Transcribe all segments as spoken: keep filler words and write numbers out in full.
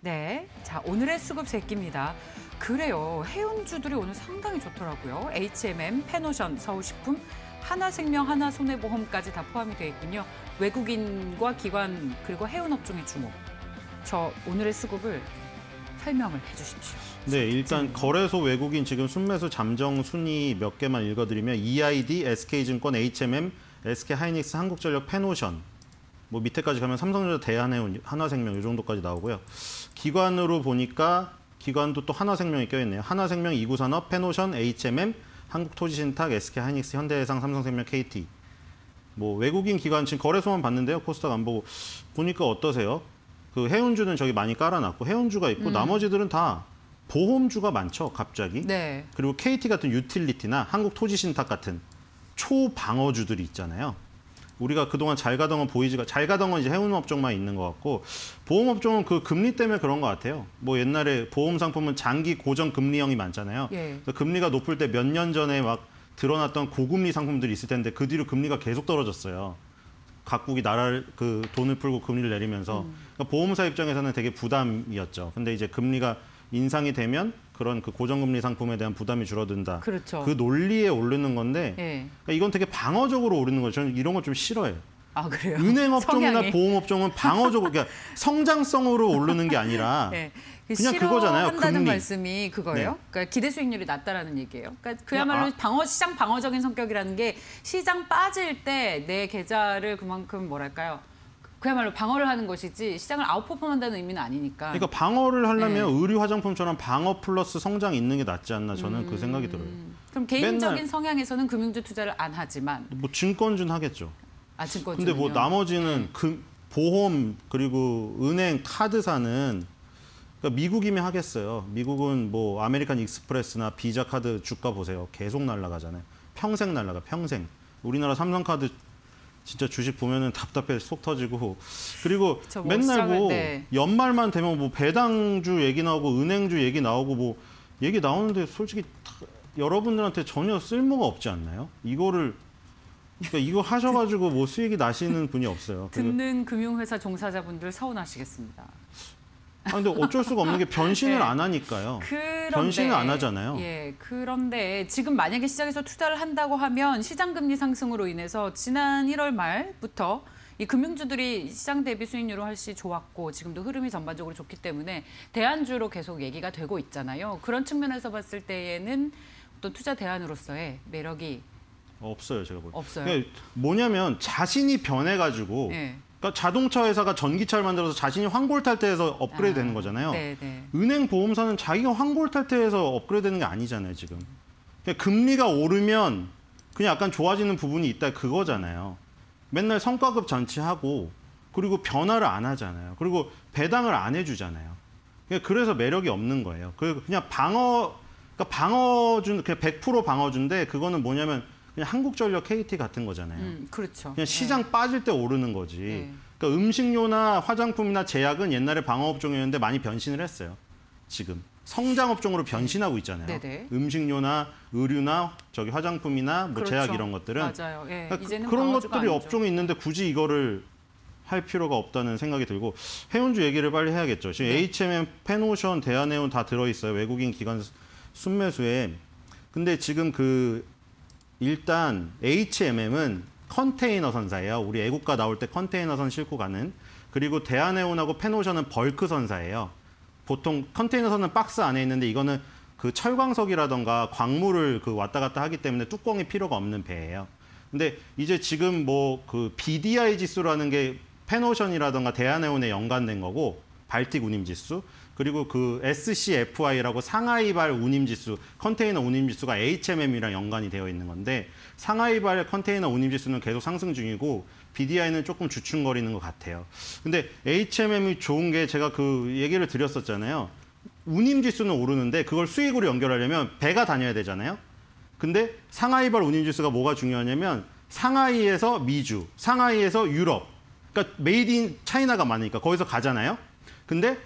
네, 자 오늘의 수급 새끼입니다. 그래요, 해운주들이 오늘 상당히 좋더라고요. 에이치엠엠, 페노션, 서울식품, 하나생명, 하나손해보험까지 다 포함이 되어 있군요. 외국인과 기관 그리고 해운업종의 주목. 저 오늘의 수급을 설명을 해주십시오. 네, 일단 거래소 외국인 지금 순매수 잠정 순위 몇 개만 읽어드리면 이아이디, 에스케이증권, 에이치엠엠, 에스케이하이닉스, 한국전력, 페노션, 뭐 밑에까지 가면 삼성전자, 대한해운, 하나생명 이 정도까지 나오고요. 기관으로 보니까 기관도 또 하나생명이 껴있네요. 하나생명, 이구산업, 페노션, 에이치엠엠, 한국토지신탁, 에스케이하이닉스, 현대해상, 삼성생명, 케이티. 뭐 외국인 기관 지금 거래소만 봤는데요. 코스닥 안 보고 보니까 어떠세요? 그 해운주는 저기 많이 깔아놨고 해운주가 있고 음. 나머지들은 다 보험주가 많죠. 갑자기. 네. 그리고 케이티 같은 유틸리티나 한국토지신탁 같은 초방어주들이 있잖아요. 우리가 그동안 잘 가던 건 보이지가 잘 가던 건 이제 해운업종만 있는 것 같고 보험업종은 그 금리 때문에 그런 것 같아요. 뭐 옛날에 보험 상품은 장기 고정 금리형이 많잖아요. 예. 그래서 금리가 높을 때 몇 년 전에 막 드러났던 고금리 상품들이 있을 텐데 그 뒤로 금리가 계속 떨어졌어요. 각국이 나라를 그 돈을 풀고 금리를 내리면서 음. 그러니까 보험사 입장에서는 되게 부담이었죠. 근데 이제 금리가 인상이 되면 그런 그 고정금리 상품에 대한 부담이 줄어든다. 그렇죠. 그 논리에 오르는 건데 예. 그러니까 이건 되게 방어적으로 오르는 거죠. 저는 이런 거 좀 싫어해요. 아, 그래요? 은행업종이나 성향이. 보험업종은 방어적으로 그러니까 성장성으로 오르는 게 아니라 네. 그냥 그거잖아요. 한다는 금리. 말씀이 그거예요? 네. 그러니까 기대 수익률이 낮다라는 얘기예요. 그러니까 그야말로 아. 방어 시장 방어적인 성격이라는 게 시장 빠질 때 내 계좌를 그만큼 뭐랄까요? 그야말로 방어를 하는 것이지 시장을 아웃퍼폼한다는 의미는 아니니까. 그러니까 방어를 하려면 네. 의류 화장품처럼 방어 플러스 성장이 있는 게 낫지 않나 저는 음... 그 생각이 들어요. 그럼 개인적인 성향에서는 금융주 투자를 안 하지만 뭐 증권주는 하겠죠. 아, 증권주. 근데 뭐 나머지는 네. 그 보험 그리고 은행 카드사는 그러니까 미국이면 하겠어요. 미국은 뭐 아메리칸 익스프레스나 비자 카드 주가 보세요. 계속 날아가잖아요. 평생 날아가 평생. 우리나라 삼성카드 진짜 주식 보면은 답답해 속 터지고 그리고 뭐 맨날 뭐 네. 연말만 되면 뭐 배당주 얘기 나오고 은행주 얘기 나오고 뭐 얘기 나오는데 솔직히 여러분들한테 전혀 쓸모가 없지 않나요? 이거를 그러니까 이거 하셔가지고 뭐 수익이 나시는 분이 없어요. 듣는 금융회사 종사자분들 서운하시겠습니다. 아 근데 어쩔 수가 없는 게 변신을 네. 안 하니까요. 그런데, 변신을 안 하잖아요. 예, 그런데 지금 만약에 시장에서 투자를 한다고 하면 시장 금리 상승으로 인해서 지난 일월 말부터 이 금융주들이 시장 대비 수익률은 훨씬 좋았고 지금도 흐름이 전반적으로 좋기 때문에 대안주로 계속 얘기가 되고 있잖아요. 그런 측면에서 봤을 때에는 어떤 투자 대안으로서의 매력이 없어요, 제가 볼 때. 없어요. 그러니까 뭐냐면 자신이 변해가지고. 네. 그러니까 자동차 회사가 전기차를 만들어서 자신이 환골탈태해서 업그레이드 아, 되는 거잖아요. 네네. 은행 보험사는 자기가 환골탈태해서 업그레이드 되는 게 아니잖아요, 지금. 그러니까 금리가 오르면 그냥 약간 좋아지는 부분이 있다 그거잖아요. 맨날 성과급 잔치하고 그리고 변화를 안 하잖아요. 그리고 배당을 안 해주잖아요. 그러니까 그래서 매력이 없는 거예요. 그냥 방어, 그러니까 방어준, 그냥 백 퍼센트 방어준데 그거는 뭐냐면 그냥 한국전력 케이티 같은 거잖아요. 음, 그렇죠. 그냥 시장 네. 빠질 때 오르는 거지. 네. 그러니까 음식료나 화장품이나 제약은 옛날에 방어업종이었는데 많이 변신을 했어요. 지금 성장업종으로 변신하고 있잖아요. 네네. 음식료나 의류나 저기 화장품이나 뭐 그렇죠. 제약 이런 것들은 맞아요. 예. 그러니까 이제는 그런 것들이 아니죠. 업종이 있는데 굳이 이거를 할 필요가 없다는 생각이 들고 해운주 얘기를 빨리 해야겠죠. 지금 네. 에이치엠엠, 페노션, 대한해운 다 들어있어요. 외국인 기관 순매수에. 근데 지금 그 일단 에이치엠엠은 컨테이너 선사예요. 우리 애국가 나올 때 컨테이너선 싣고 가는. 그리고 대한해운하고 페노션은 벌크 선사예요. 보통 컨테이너선은 박스 안에 있는데 이거는 그 철광석이라던가 광물을 그 왔다 갔다 하기 때문에 뚜껑이 필요가 없는 배예요. 근데 이제 지금 뭐 그 비디아이 지수라는 게 페노션이라던가 대한해운에 연관된 거고 발틱 운임지수. 그리고 그 에스씨에프아이라고 상하이발 운임지수, 컨테이너 운임지수가 에이치엠엠이랑 연관이 되어 있는 건데 상하이발 컨테이너 운임지수는 계속 상승 중이고 비디아이는 조금 주춤거리는 것 같아요. 근데 에이치엠엠이 좋은 게 제가 그 얘기를 드렸었잖아요. 운임지수는 오르는데 그걸 수익으로 연결하려면 배가 다녀야 되잖아요. 근데 상하이발 운임지수가 뭐가 중요하냐면 상하이에서 미주, 상하이에서 유럽, 그러니까 메이드 인 차이나가 많으니까 거기서 가잖아요. 근데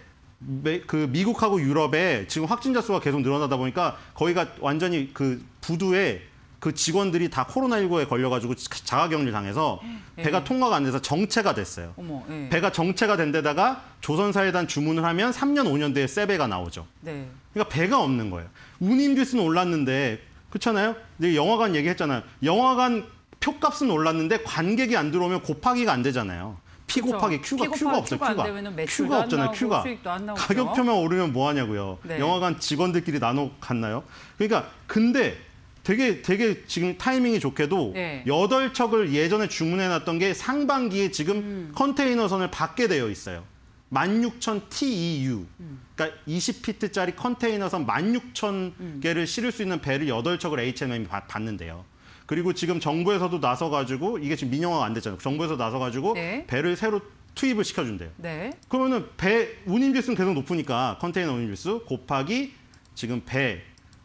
그 미국하고 유럽에 지금 확진자 수가 계속 늘어나다 보니까 거기가 완전히 그 부두에 그 직원들이 다 코로나십구에 걸려가지고 자가격리 당해서 예. 배가 통과가 안 돼서 정체가 됐어요. 어머, 예. 배가 정체가 된 데다가 조선사에단 주문을 하면 삼 년, 오 년 뒤에 새 배가 나오죠. 네. 그러니까 배가 없는 거예요. 운임지수는 올랐는데 그렇잖아요. 근데 영화관 얘기했잖아요. 영화관 표값은 올랐는데 관객이 안 들어오면 곱하기가 안 되잖아요. P 그쵸. 곱하기 Q가 P Q가 없어요. 안 Q가 되면은 매출도 Q가 안 없잖아요. 나오고 Q가 수익도 안 나오죠. 가격표만 오르면 뭐 하냐고요. 네. 영화관 직원들끼리 나눠 갔나요? 그러니까 근데 되게 되게 지금 타이밍이 좋게도 네. 여덟 척을 예전에 주문해 놨던 게 상반기에 지금 음. 컨테이너선을 받게 되어 있어요. 만 육천 티이유. 음. 그러니까 이십 피트짜리 컨테이너선 만 육천 음. 개를 실을 수 있는 배를 여덟 척을 에이치엠엠이 받는데요. 그리고 지금 정부에서도 나서가지고 이게 지금 민영화가 안 됐잖아요. 정부에서 나서가지고 네. 배를 새로 투입을 시켜준대요. 네. 그러면은 배 운임지수는 계속 높으니까 컨테이너 운임지수 곱하기 지금 배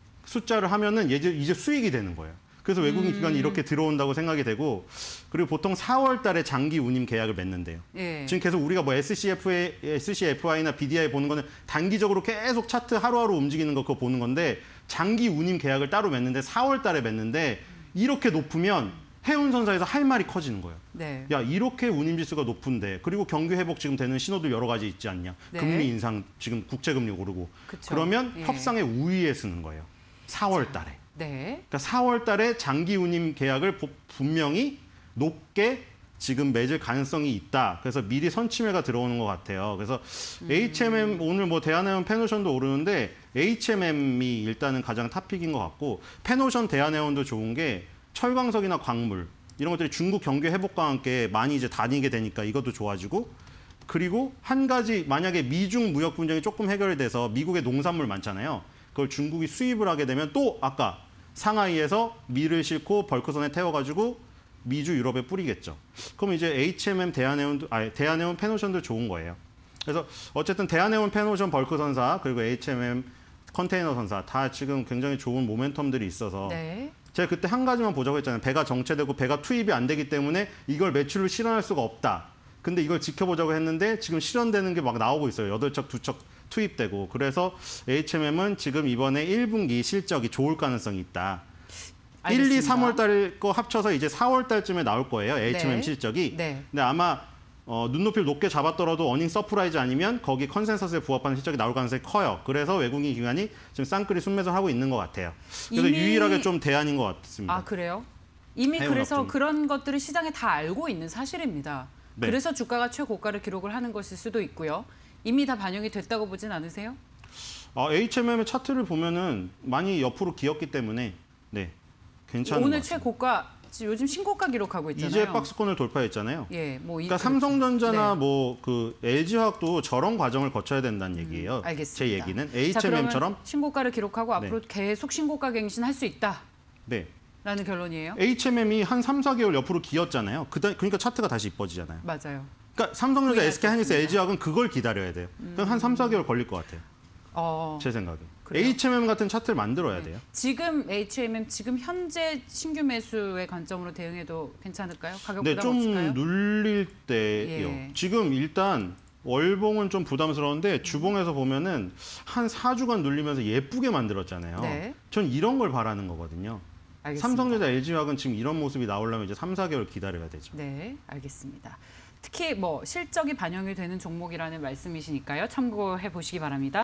숫자를 하면은 이제 이제 수익이 되는 거예요. 그래서 외국인 음. 기관이 이렇게 들어온다고 생각이 되고 그리고 보통 사월 달에 장기 운임 계약을 맺는데요. 예. 지금 계속 우리가 뭐 에스씨에프에이, 에스씨에프아이나 비디아이 보는 거는 단기적으로 계속 차트 하루하루 움직이는 거 그거 보는 건데 장기 운임 계약을 따로 맺는데 사월 달에 맺는데 이렇게 높으면 해운선사에서 할 말이 커지는 거예요. 네. 야 이렇게 운임지수가 높은데 그리고 경기 회복 지금 되는 신호들 여러 가지 있지 않냐. 네. 금리 인상 지금 국채금리 오르고 그쵸. 그러면 예. 협상의 우위에 서는 거예요. 사월 달에. 네. 그러니까 사월 달에 장기 운임 계약을 보- 분명히 높게 지금 맺을 가능성이 있다. 그래서 미리 선침해가 들어오는 것 같아요. 그래서 음. 에이치엠엠 오늘 뭐 대한해운 펜오션도 오르는데 에이치엠엠이 일단은 가장 탑픽인 것 같고 펜오션 대한해운도 좋은 게 철광석이나 광물 이런 것들이 중국 경기 회복과 함께 많이 이제 다니게 되니까 이것도 좋아지고 그리고 한 가지 만약에 미중 무역 분쟁이 조금 해결이 돼서 미국의 농산물 많잖아요. 그걸 중국이 수입을 하게 되면 또 아까 상하이에서 밀을 싣고 벌크선에 태워가지고 미주 유럽에 뿌리겠죠. 그럼 이제 에이치엠엠 대한해운도 아 대한해운 펜오션도 좋은 거예요. 그래서 어쨌든 대한해운 펜오션 벌크선사 그리고 에이치엠엠 컨테이너 선사 다 지금 굉장히 좋은 모멘텀들이 있어서 네. 제가 그때 한 가지만 보자고 했잖아요. 배가 정체되고 배가 투입이 안 되기 때문에 이걸 매출을 실현할 수가 없다. 근데 이걸 지켜보자고 했는데 지금 실현되는 게 막 나오고 있어요. 여덟 척, 두 척 투입되고. 그래서 에이치엠엠은 지금 이번에 일 분기 실적이 좋을 가능성이 있다. 일, 이, 삼월 달 거 합쳐서 이제 사월 달쯤에 나올 거예요. 에이치엠엠 네. 실적이. 네. 근데 아마 어, 눈높이를 높게 잡았더라도 어닝 서프라이즈 아니면 거기 컨센서스에 부합하는 실적이 나올 가능성이 커요. 그래서 외국인 기관이 지금 쌍끌이 순매수를 하고 있는 것 같아요. 그래서 이미- 유일하게 좀 대안인 것 같습니다. 아, 그래요? 이미 해운 그래서 업종. 그런 것들을 시장에 다 알고 있는 사실입니다. 네. 그래서 주가가 최고가를 기록을 하는 것일 수도 있고요. 이미 다 반영이 됐다고 보진 않으세요? 어, 에이치엠엠의 차트를 보면은 많이 옆으로 기었기 때문에 네 괜찮은 오늘 것 같습니다. 최고가 지금 요즘 신고가 기록하고 있잖아요. 이제 박스권을 돌파했잖아요. 예, 뭐 이- 그러니까 삼성전자나 네. 뭐 그 엘지화학도 저런 과정을 거쳐야 된다는 얘기예요. 알겠습니다. 제 얘기는 자, 에이치엠엠처럼 그러면 신고가를 기록하고 네. 앞으로 계속 신고가 갱신할 수 있다라는 네 결론이에요. 에이치엠엠이 한 삼, 사 개월 옆으로 기었잖아요. 그다, 그러니까 차트가 다시 이뻐지잖아요. 맞아요. 그러니까 삼성전자, 부인할 수 에스케이하이닉스, 없습니다. 엘지화학은 그걸 기다려야 돼요. 그럼 한 삼, 사 개월 걸릴 것 같아요. 어, 제 생각에. 그래요? 에이치엠엠 같은 차트를 만들어야 돼요. 지금 에이치엠엠 지금 현재 신규 매수의 관점으로 대응해도 괜찮을까요? 가격 네, 부담 없을까요? 좀 눌릴 때요. 예. 지금 일단 월봉은 좀 부담스러운데 주봉에서 보면은 한 사 주간 눌리면서 예쁘게 만들었잖아요. 네. 전 이런 걸 바라는 거거든요. 알겠습니다. 삼성전자, 엘지화학은 지금 이런 모습이 나오려면 이제 삼, 사 개월 기다려야 되죠. 네, 알겠습니다. 특히 뭐 실적이 반영이 되는 종목이라는 말씀이시니까요. 참고해 보시기 바랍니다.